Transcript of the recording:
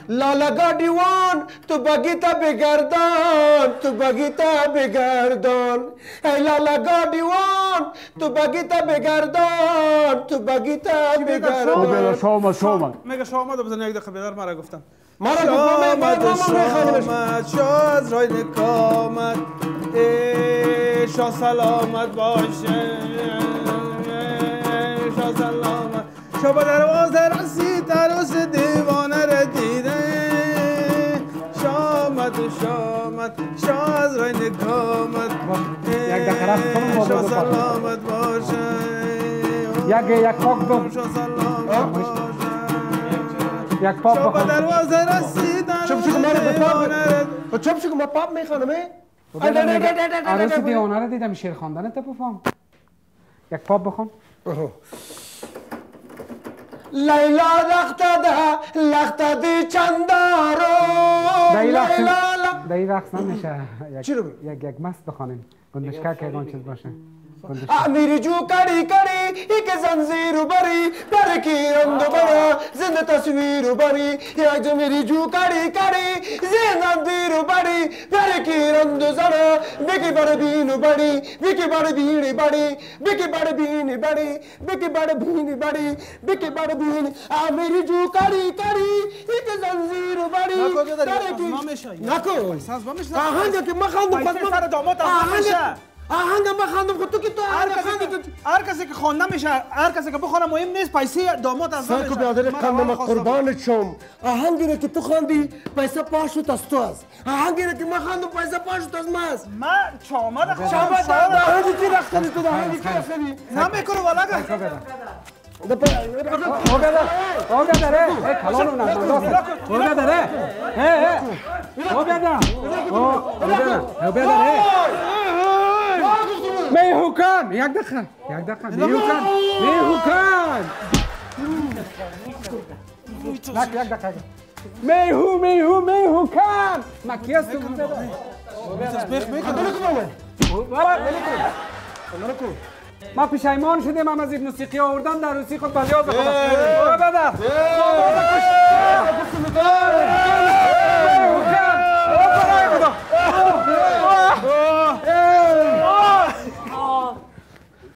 لالا گاډیوان تو بگیتا بگردان تو بگیتا بگردان ای لالا گاډیوان تو بگیتا بگردان تو بگیتا بگردان شامد میگه شامد بزن یک دقیقه بیدار مرا گفتم شامد شاد رای نکامد شاه سلامت باشه شاه سلامت شاه به دروازه رسید عروس دیوانه را دیده شامد شاه از رای نکامد شاه سلامت باشه یک پاک بخون یک پاپ شاه به دروازه رسید عروس دیوانه را چپ شو که ما پاپ میخوانم عروس دیوانه را دیدم شیر خواندن تا بفهم یک پاپ بخون لیلا لخته دی چندارو دایی رقص نمیشه چی رو یک مست بخوانیم گندشکر که اگان چیز باشه میری جو کڑی کڑی ایک زنجیر بری پر کی رند بڑا زند تصویر بری یا جو میری جو کڑی کڑی زنجیر بری پر کی رند زڑا بکی بڑ بین بڑی بکی بڑ بین بڑی بکی بڑ بین بڑی بکی بڑ بین بڑی بکی بڑ بین میری جو کڑی کڑی ایک زنجیر بری پر کی نکو آهنگ که ما خواندم سر داماد نمیشه آهنگ ما خواندم خود تو که تو هر کسی که خوانده میشه هر کسی که بخونه مهم نیست پیسه داماد از سرکو بیادر قندم قربانت شم آهنگی را که تو خواندی پیسه پاشوت از تو است آهنگی را که ما خواندم پیسه پاشوت از ما است من چامد آهنگی که رفتنی تو آهنگی که رفتنی نمیکنه ولگه ಹೋಗದರೆ ಕಲೋನು ನಾನು ಹೋಗದರೆ ಹೋಗದ ಹೋಗದರೆ میهوکان یک دقیقه میهوکان یک دقیقه میهوکان مکیاس تو ما پشیمان شدیم هم از این موسیقی آوردن در روسی خود بلیاز بخونم